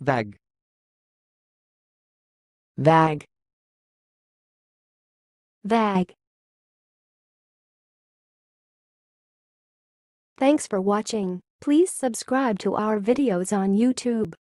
Vag. Vag. Vag. Thanks for watching. Please subscribe to our videos on YouTube.